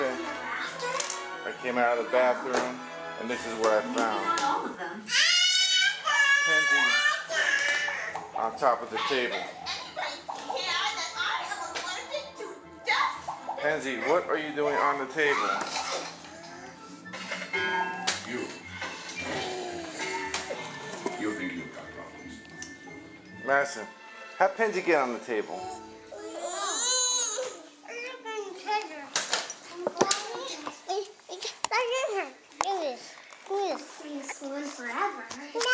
Okay. I came out of the bathroom, and this is what I found. Not all of them. Pansy on top of the table. Pansy, what are you doing on the table? You think you've got problems? Madison, have Pansy get on the table. Forever.